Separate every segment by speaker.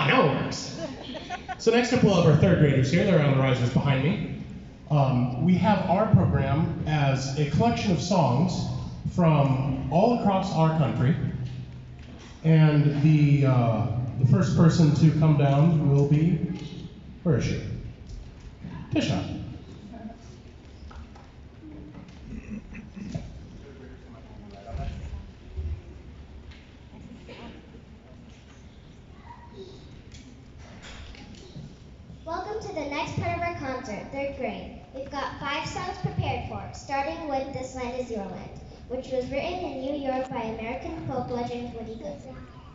Speaker 1: now it works. So next up we'll have our third graders here. They're on the risers behind me. We have our program as a collection of songs from all across our country. And the first person to come down will be, where is she? Tisha.
Speaker 2: Welcome to the next part of our concert, third grade. We've got 5 songs prepared for, starting with This Land Is Your Land, which was written in New York by American folk legend Woody Guthrie.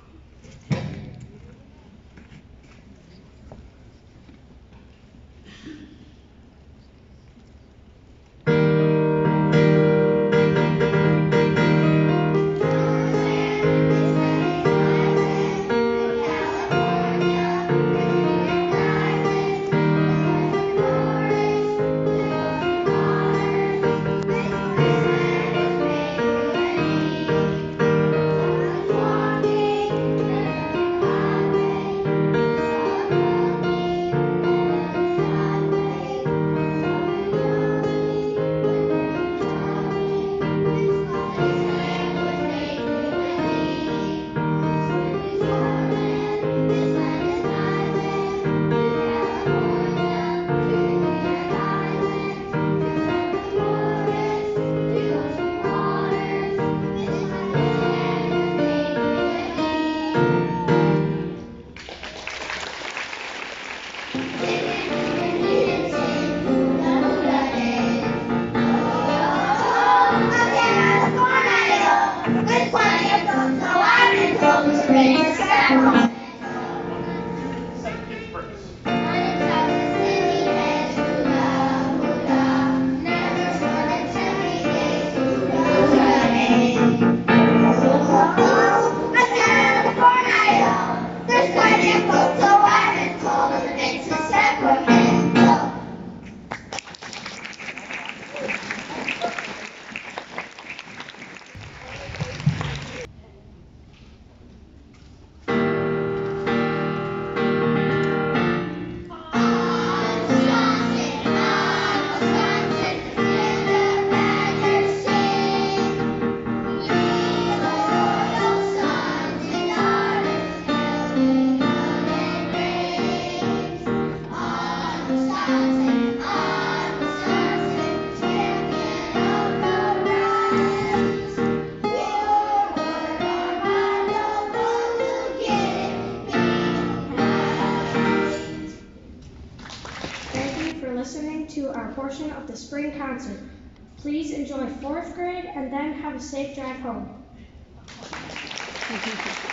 Speaker 3: Listening to our portion of the spring concert. Please enjoy 4th grade and then have a safe drive home.